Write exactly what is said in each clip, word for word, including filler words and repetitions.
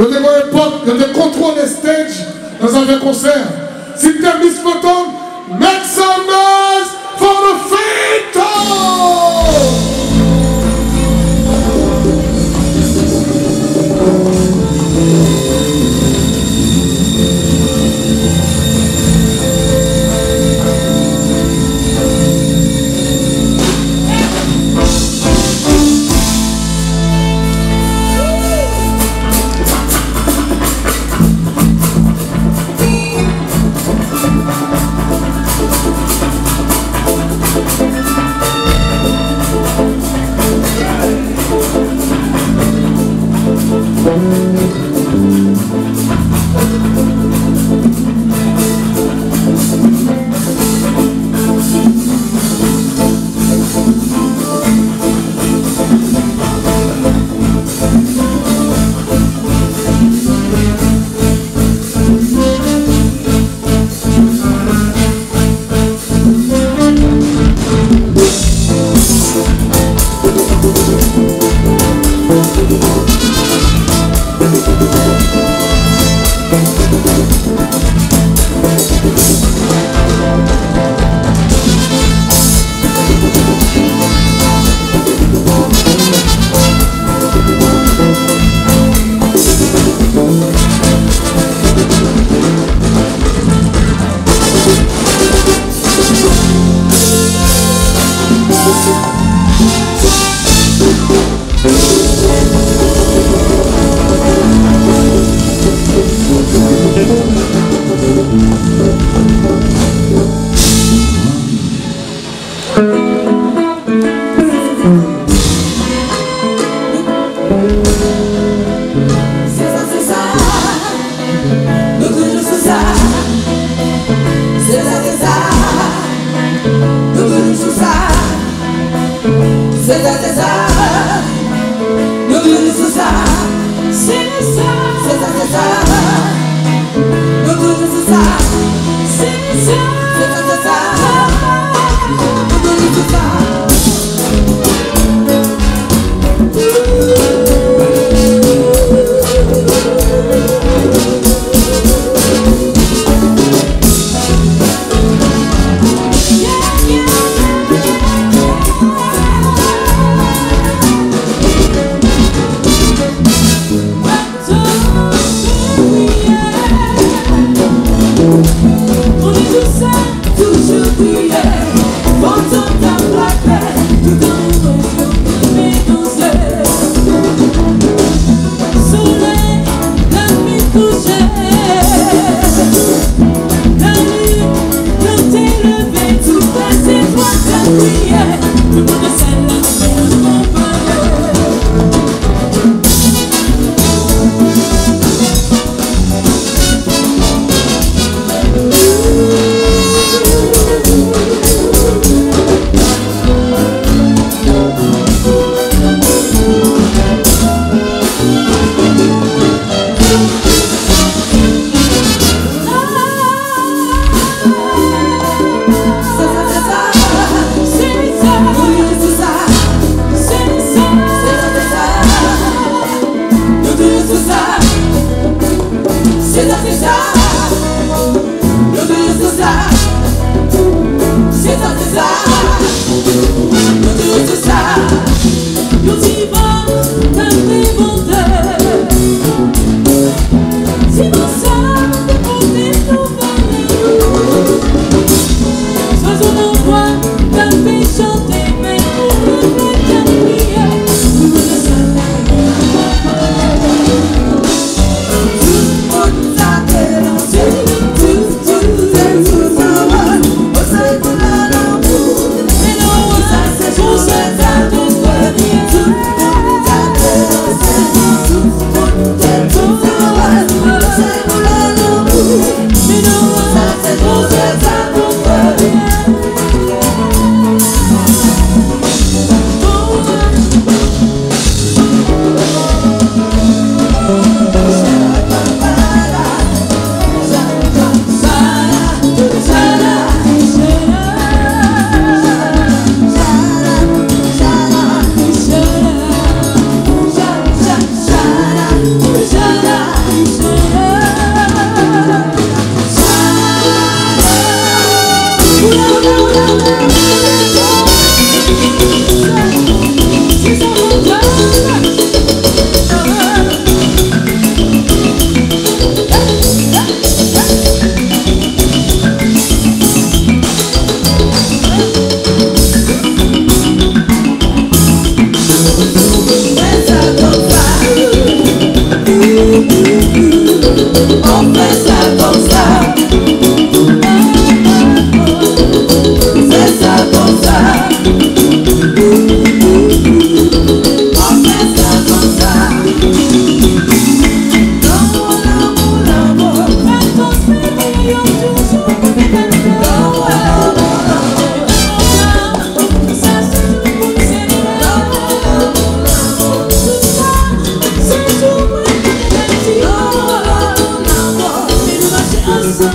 de une époque de contrôle des stages dans un vrai concert. Si tu as Miss Phantom, make some noise for the Phantom!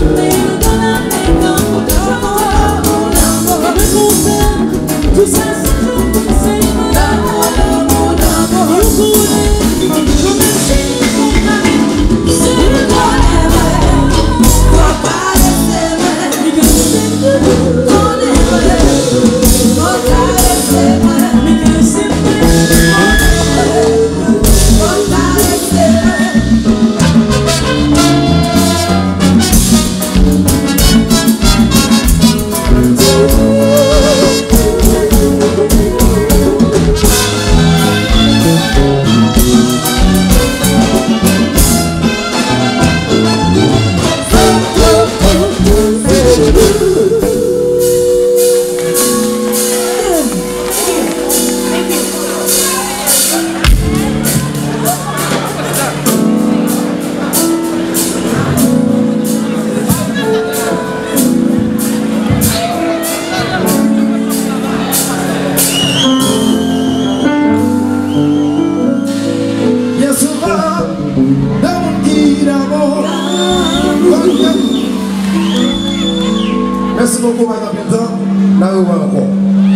Merci beaucoup, madame Pétan. Là, on va encore.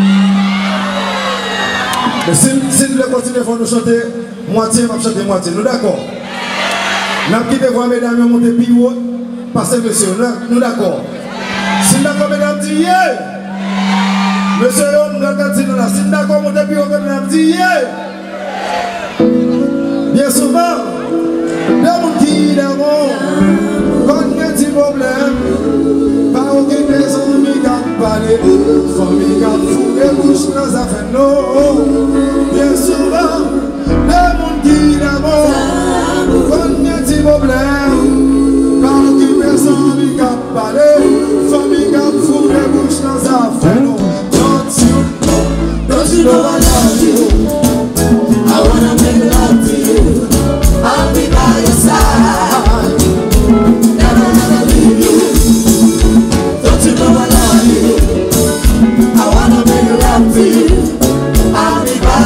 Mais si, si nous voulons continuer, il faut nous chanter moitié, on va chanter moitié. Nous d'accord? Nous avons quitté voir mesdames monter plus haut. Parce que monsieur, nous d'accord? Si nous d'accord, mesdames, dis yeah! Monsieur, nous d'accord, si nous d'accord, monter plus haut, mesdames, dis yeah! Bien souvent, les gens qui d'abord, quand il y a un petit problème, pas aucune personne qui a parlé, famille qui a fourré bouche dans sa fin. Non, bien souvent, les gens qui d'abord, quand il y a un petit problème, pas aucune personne qui a parlé, famille qui a fourré bouche dans sa fin. Don't you, don't you know I love you? I wanna make love to you. I'll be by your side. Never, never leave you. Don't you know I love you? I wanna make love to you. I'll be by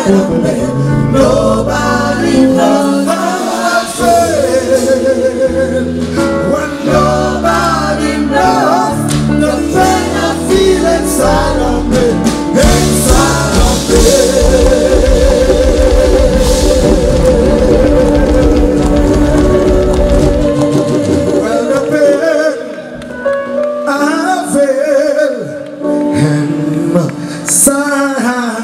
of pain. Nobody knows how I feel when nobody knows the pain I feel inside of me, inside of me. Well, the pain I feel inside,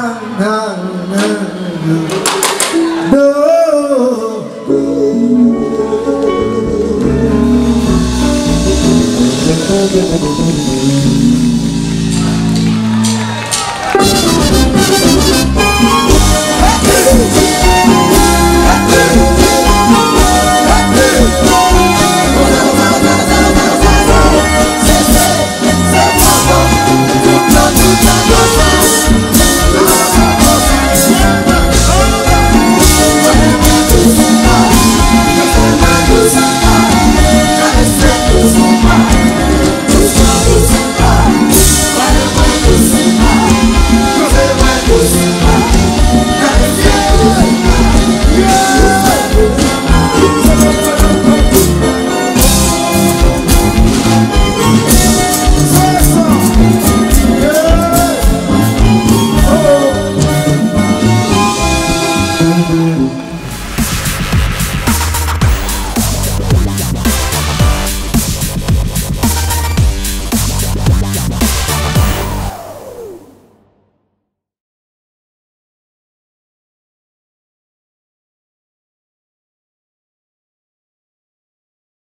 no.